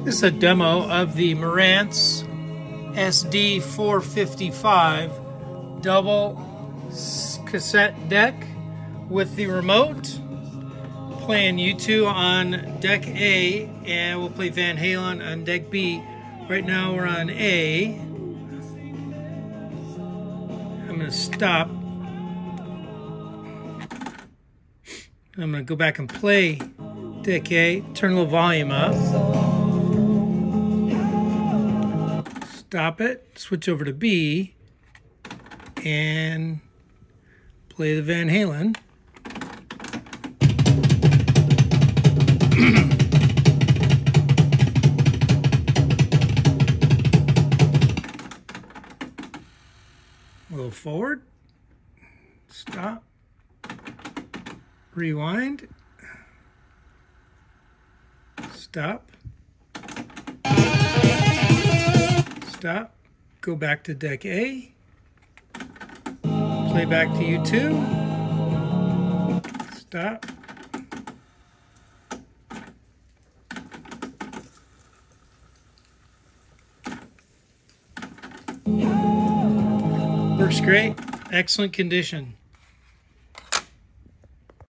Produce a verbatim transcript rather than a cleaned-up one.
This is a demo of the Marantz S D four fifty-five double cassette deck with the remote. Playing U two on deck A, and we'll play Van Halen on deck B. Right now we're on A. I'm going to stop. I'm going to go back and play deck A. Turn a little volume up. Stop it. Switch over to B. And play the Van Halen. A little forward, stop, rewind, stop, stop, go back to deck A, play back to U two, stop, works great, excellent condition.